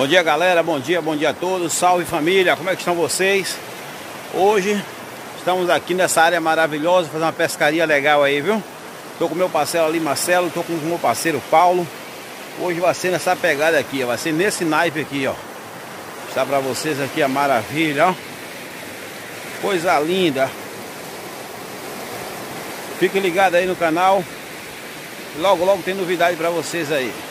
Bom dia, galera, bom dia a todos. Salve, família, como é que estão vocês? Hoje estamos aqui nessa área maravilhosa, fazer uma pescaria legal aí, viu? Tô com meu parceiro ali, Marcelo, tô com o meu parceiro Paulo. Hoje vai ser nessa pegada aqui, ó. Vai ser nesse naipe aqui, ó. Está pra vocês aqui a maravilha, ó. Coisa linda. Fique ligado aí no canal. Logo tem novidade pra vocês aí.